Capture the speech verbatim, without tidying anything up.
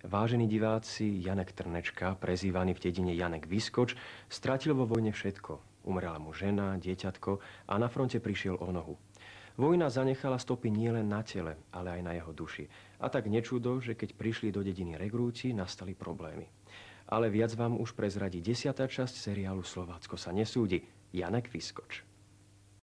Vážení diváci, Janek Trnečka, prezývaný v dedine Janek Vyskoč, stratil vo vojne všetko. Umrela mu žena, dieťatko a na fronte prišiel o nohu. Vojna zanechala stopy nielen na tele, ale aj na jeho duši. A tak nečudo, že keď prišli do dediny regrúti, nastali problémy. Ale viac vám už prezradí desiatá časť seriálu Slovácko sa nesúdi. Janek Vyskoč.